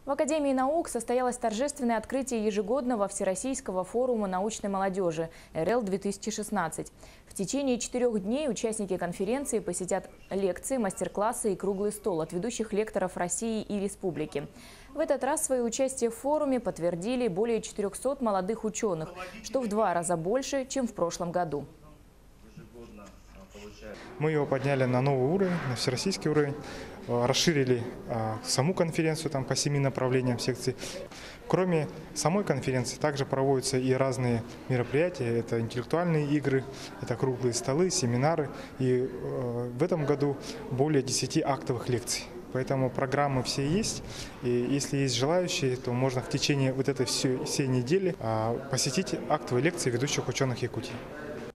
В Академии наук состоялось торжественное открытие ежегодного Всероссийского форума научной молодежи РЛ-2016. В течение 4 дней участники конференции посетят лекции, мастер-классы и круглый стол от ведущих лекторов России и Республики. В этот раз свое участие в форуме подтвердили более 400 молодых ученых, что в 2 раза больше, чем в прошлом году. Мы его подняли на новый уровень, на всероссийский уровень, расширили саму конференцию по 7 направлениям секций. Кроме самой конференции также проводятся и разные мероприятия. Это интеллектуальные игры, это круглые столы, семинары. И в этом году более 10 актовых лекций. Поэтому программы все есть. И если есть желающие, то можно в течение вот этой всей недели посетить актовые лекции ведущих ученых Якутии.